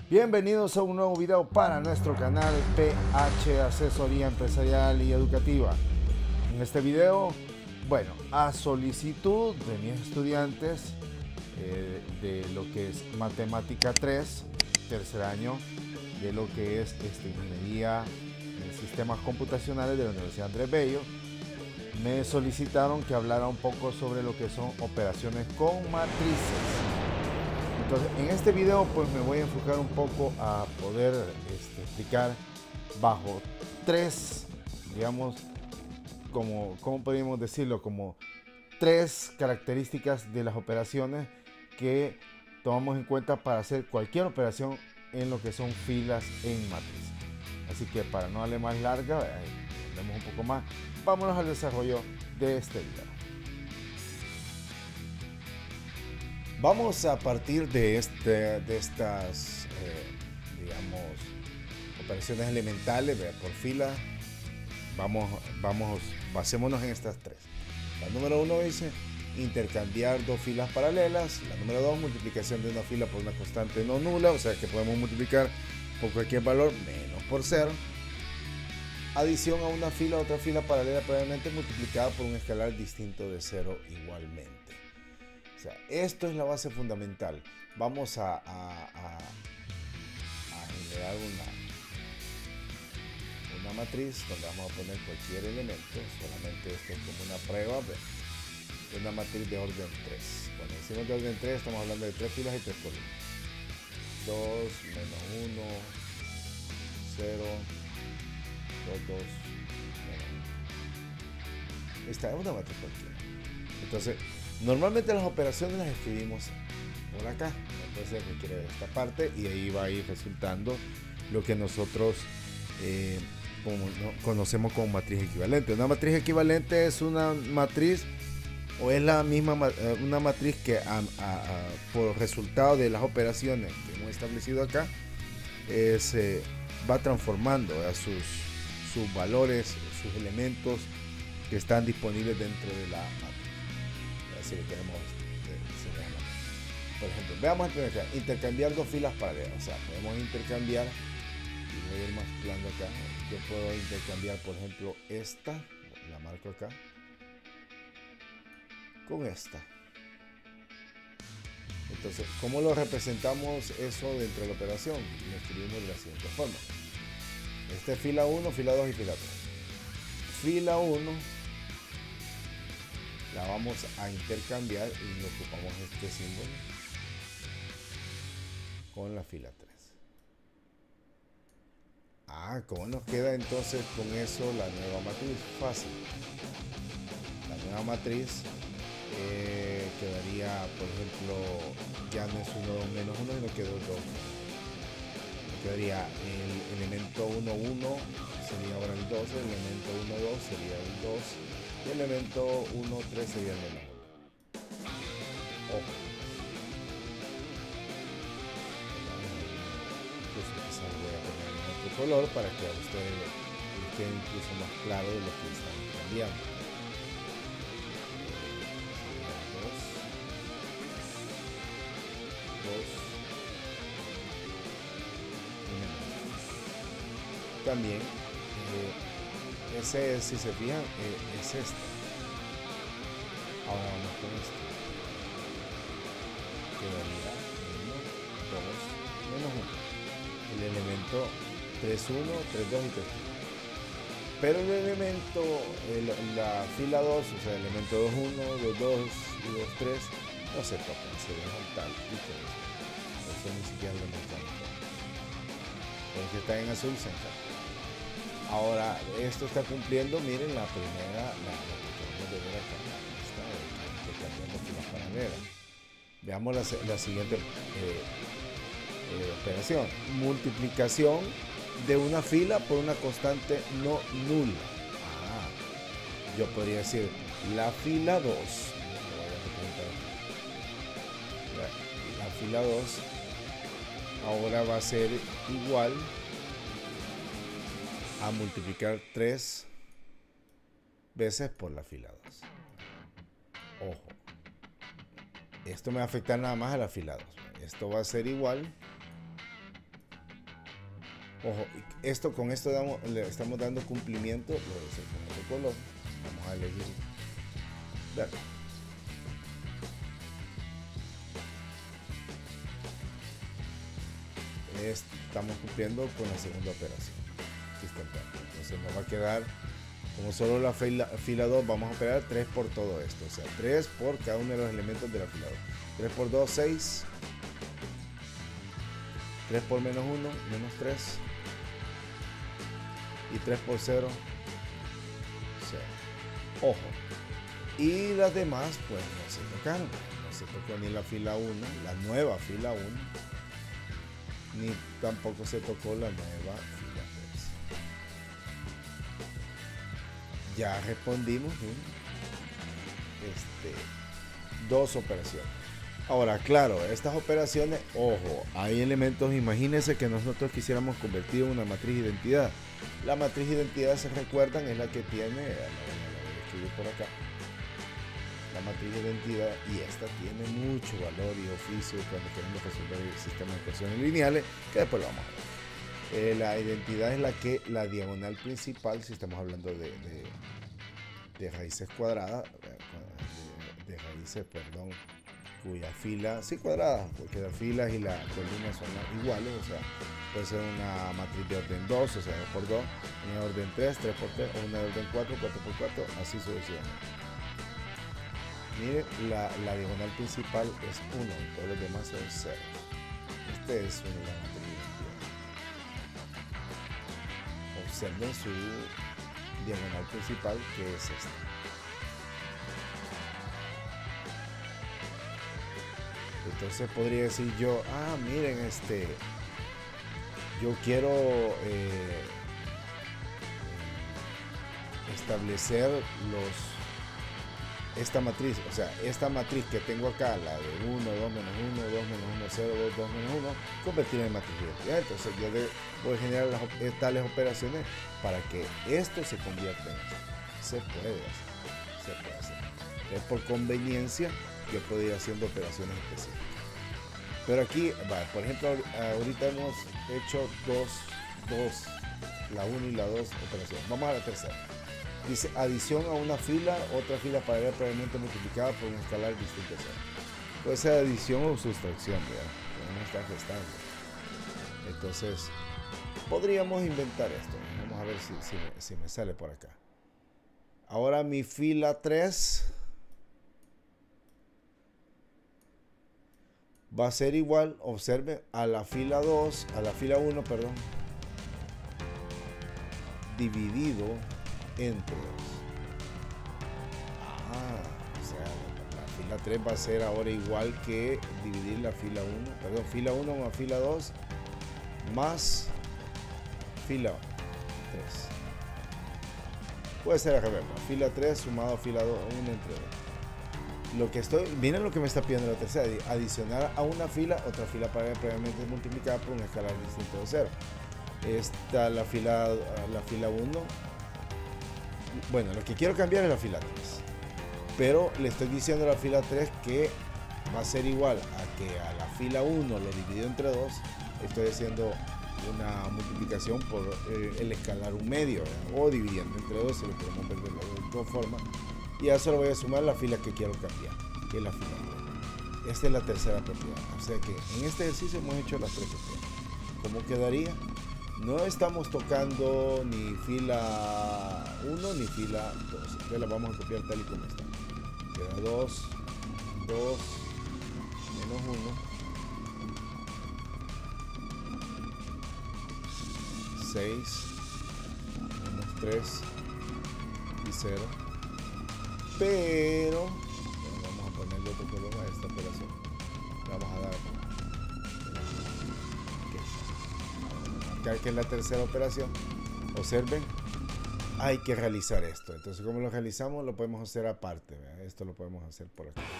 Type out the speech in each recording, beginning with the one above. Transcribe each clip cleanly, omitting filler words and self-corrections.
Bienvenidos a un nuevo video para nuestro canal PH Asesoría Empresarial y Educativa. En este video, bueno, a solicitud de mis estudiantes de lo que es Matemática 3, tercer año, de lo que es Ingeniería en Sistemas Computacionales de la Universidad Andrés Bello, me solicitaron que hablara un poco sobre lo que son operaciones con matrices. Entonces, en este video pues me voy a enfocar un poco a poder explicar bajo tres, digamos, ¿cómo podríamos decirlo? Como tres características de las operaciones que tomamos en cuenta para hacer cualquier operación en lo que son filas en matriz. Así que para no darle más larga, vemos un poco más, vámonos al desarrollo de este video. Vamos a partir de estas, digamos, operaciones elementales por fila. Basémonos en estas tres. La número 1 dice intercambiar dos filas paralelas. La número 2, multiplicación de una fila por una constante no nula, o sea que podemos multiplicar por cualquier valor menos por 0. Adición a una fila a otra fila paralela previamente multiplicada por un escalar distinto de 0 igualmente. O sea, esto es la base fundamental. Vamos a generar una matriz donde vamos a poner cualquier elemento. Solamente esto es como una prueba de una matriz de orden 3. Cuando decimos de orden 3 estamos hablando de 3 filas y 3 columnas. 2, menos 1, 0, 2, 2, menos 1. Esta es una matriz cualquiera. Entonces, normalmente las operaciones las escribimos por acá, entonces requiere esta parte y ahí va a ir resultando lo que nosotros conocemos como matriz equivalente. Una matriz equivalente es una matriz o es la misma una matriz que por resultado de las operaciones que hemos establecido acá va transformando a sus valores, sus elementos que están disponibles dentro de la matriz. Si lo queremos señalar. Por ejemplo, veamos acá, intercambiar dos filas paralelas. O sea, podemos intercambiar, y voy a ir mezclando acá. Yo puedo intercambiar, por ejemplo, esta, la marco acá, con esta. Entonces, ¿cómo lo representamos eso dentro de la operación? Lo escribimos de la siguiente forma. Esta es fila 1, fila 2 y fila 3. Fila 1 la vamos a intercambiar y ocupamos este símbolo con la fila 3. ¿Cómo nos queda entonces con eso la nueva matriz? Fácil. La nueva matriz quedaría, por ejemplo, ya no es 1, 2, menos 1, sino quedó 2. Quedaría el elemento 1, 1 sería ahora el 2, el elemento 1, 2 sería el 2. Y el elemento 1, 3 sería el menos 1. Ojo. Incluso quizás voy a poner en otro color para que a ustedes les quede incluso más claro de lo que están cambiando. 2, 2 y menos 1. También ese, si se fijan, es este. Ahora vamos con esto. Quedaría 1, 2, menos 1. El elemento 3, 1, 3, 2 y 3, 1. Pero el elemento, la fila 2, o sea, el elemento 2, 1, 2, 2 y 2, 3, no se tocan, se dejan tal y tal. Eso ni siquiera lo metamos. Porque está en azul, se encarga. Ahora, esto está cumpliendo, miren, la primera, la que tenemos de ver acá, está intercambiando filas paralelas. Veamos la siguiente operación. Multiplicación de una fila por una constante no nula. Yo podría decir la fila 2. La fila 2 ahora va a ser igual a multiplicar 3 veces por la fila 2. Ojo, esto me va a afectar nada más a la fila 2. Esto va a ser igual Ojo, con esto le estamos dando cumplimiento, lo voy a hacer con otro color. Vamos a elegir verde. Estamos cumpliendo con la segunda operación. Entonces nos va a quedar, como solo la fila 2, vamos a operar 3 por todo esto. O sea, 3 por cada uno de los elementos de la fila 2. 3 por 2, 6. 3 por menos 1, menos 3. Y 3 por 0, 0. Ojo. Y las demás, pues no se tocaron. No se tocó ni la fila 1, la nueva fila 1. Ni tampoco se tocó la nueva fila 3. Ya respondimos dos operaciones. Ahora, claro, estas operaciones, ojo, hay elementos, imagínense que nosotros quisiéramos convertir una matriz de identidad. La matriz de identidad, se recuerdan, es la que tiene, la voy a escribir por acá, la matriz de identidad, y esta tiene mucho valor y oficio cuando queremos resolver el sistema de ecuaciones lineales, que después lo vamos a ver. La identidad es la diagonal principal, si estamos hablando de raíces cuadradas, de raíces, perdón, cuya fila, sí, cuadradas, porque las filas y las columnas son iguales, o sea, puede ser una matriz de orden 2, o sea, 2 por 2, una de orden 3, 3 por 3, o una de orden 4, 4 por 4, así sucesivamente. Miren, la diagonal principal es 1, todos los demás son 0. Este es una matriz. Observen su diagonal principal, que es esta. Entonces podría decir yo, miren, yo quiero establecer esta matriz, o sea, esta matriz que tengo acá, la de 1, 2 menos 1, 2 menos 1, 0, 2, 2 menos 1, convertir en matriz de identidad. Entonces yo voy a generar tales operaciones para que esto se convierta en esto. Se puede hacer. Es por conveniencia, yo puedo ir haciendo operaciones específicas. Pero aquí, por ejemplo, ahorita hemos hecho la 1 y la 2 operaciones. Vamos a la tercera. Dice adición a una fila, otra fila paralela previamente multiplicada por un escalar distinto a 0. Puede ser adición o sustracción, ¿verdad? Podemos estar restando. Entonces, podríamos inventar esto. Vamos a ver si me sale por acá. Ahora mi fila 3 va a ser igual, observen, a la fila 2, a la fila 1, perdón, dividido entre 2. O sea, la fila 3 va a ser ahora igual que dividir la fila 1, perdón, fila 1 más fila 2 más fila 3. Puede ser al revés, fila 3 sumado a fila 2, 1 entre 2. Miren lo que me está pidiendo la tercera, adicionar a una fila, otra fila paralela previamente multiplicada por un escalar distinto de 0. Esta la fila 1. Bueno, lo que quiero cambiar es la fila 3. Pero le estoy diciendo a la fila 3 que va a ser igual a que a la fila 1 lo dividido entre 2. Estoy haciendo una multiplicación por el escalar un medio, ¿verdad? O dividiendo entre 2, se lo podemos ver de las dos formas. Y a eso le voy a sumar la fila que quiero cambiar, que es la fila 3. Esta es la tercera propiedad. O sea que en este ejercicio hemos hecho las 3 propiedades. ¿Cómo quedaría? No estamos tocando ni fila 1 ni fila 2. Entonces la vamos a copiar tal y como está. Queda 2, 2, menos 1, 6, menos 3 y 0. Pero vamos a ponerle otro color a esta operación. Vamos a dar que es la tercera operación. Observen, hay que realizar esto. Entonces, ¿cómo lo realizamos? Lo podemos hacer aparte, ¿verdad? Esto lo podemos hacer por aquí.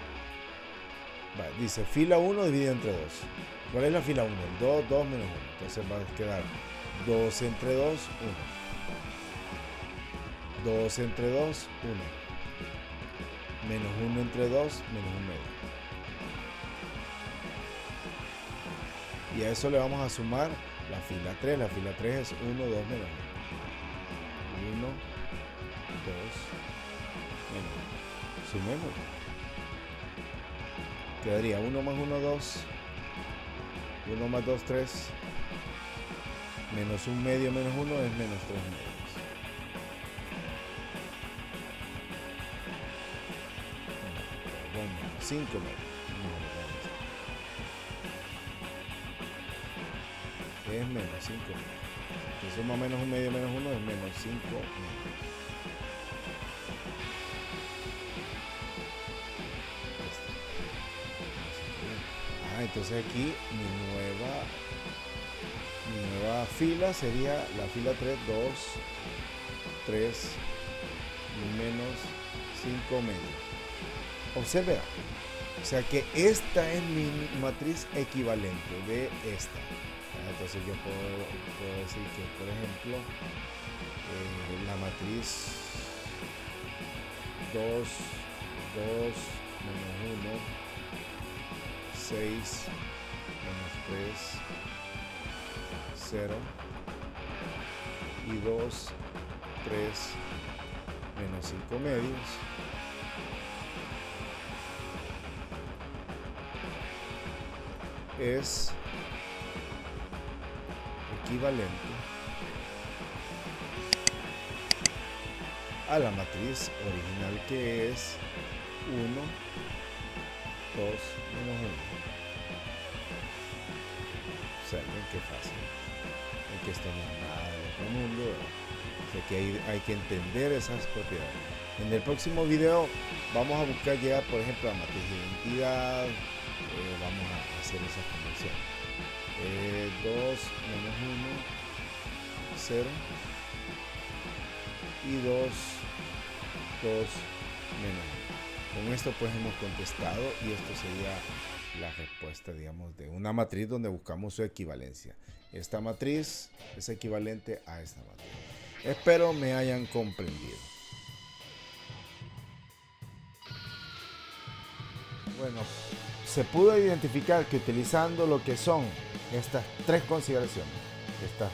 Dice fila 1 dividido entre 2. ¿Cuál es la fila 1? El 2, 2 menos 1. Entonces va a quedar 2 entre 2, 1. 2 entre 2, 1. Menos 1 entre 2, menos 1 medio. Y a eso le vamos a sumar La fila 3 es 1, 2, menos 1. 1, 2, menos 1. Sumemos. Quedaría 1 más 1, 2. 1 más 2, 3. Menos 1 medio menos 1 es menos 3 medios. Bueno, 5 medios. Es menos 5 medios. Si suma menos 1 medio menos 1 es menos 5 medios. Entonces aquí mi nueva fila sería la fila 3, 2, 3 y menos 5 medios. Observe, o sea que esta es mi matriz equivalente de esta. Entonces yo puedo decir que, por ejemplo, la matriz 2, 2, menos 1, 6, menos 3, 0 y 2, 3, menos 5 medios es equivalente a la matriz original, que es 1, 2, menos 1. Observen qué fácil, en que esto no es nada del otro mundo, o sea que hay que entender esas propiedades. En el próximo video vamos a buscar ya, por ejemplo, la matriz de identidad. Vamos a hacer esa conversión. 2 menos 1, 0 y 2, 2 menos 1. Con esto pues hemos contestado, y esto sería la respuesta, digamos, de una matriz donde buscamos su equivalencia. Esta matriz es equivalente a esta matriz. Espero me hayan comprendido. Bueno, se pudo identificar que utilizando lo que son estas tres consideraciones, estas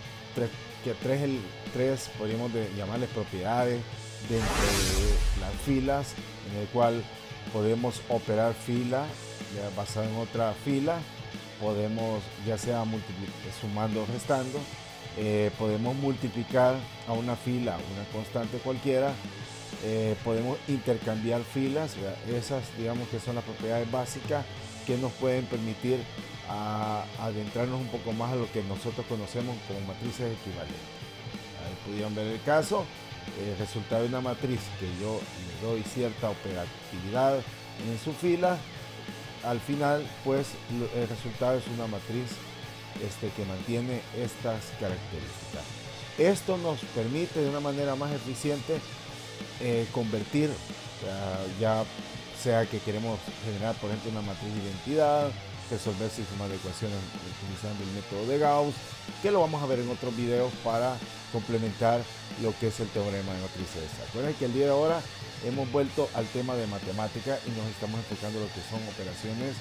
tres podríamos llamarles propiedades dentro de las filas, en el cual podemos operar fila basada en otra fila, podemos ya sea sumando o restando, podemos multiplicar a una fila, una constante cualquiera, podemos intercambiar filas. Esas, digamos, que son las propiedades básicas que nos pueden permitir adentrarnos un poco más a lo que nosotros conocemos como matrices equivalentes. Ahí pudieron ver el caso. El resultado de una matriz que yo le doy cierta operatividad en su fila, al final pues el resultado es una matriz que mantiene estas características. Esto nos permite de una manera más eficiente convertir, ya sea que queremos generar, por ejemplo, una matriz de identidad, resolver sistemas de ecuaciones utilizando el método de Gauss, que lo vamos a ver en otros videos para complementar lo que es el teorema de matrices. Recuerden que el día de ahora hemos vuelto al tema de matemática y nos estamos enfocando en lo que son operaciones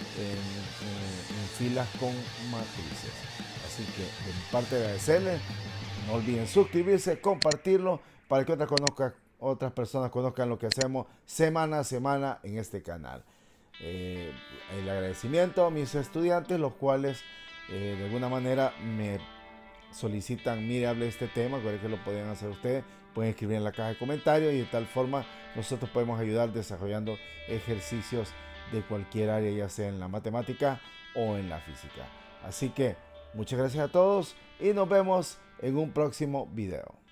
en filas con matrices. Así que de mi parte agradecerles, no olviden suscribirse, compartirlo para que otras personas conozcan lo que hacemos semana a semana en este canal. El agradecimiento a mis estudiantes, los cuales de alguna manera me solicitan, mire, hable de este tema. Recuerden que lo pueden hacer ustedes, pueden escribir en la caja de comentarios, y de tal forma nosotros podemos ayudar desarrollando ejercicios de cualquier área, ya sea en la matemática o en la física. Así que muchas gracias a todos y nos vemos en un próximo video.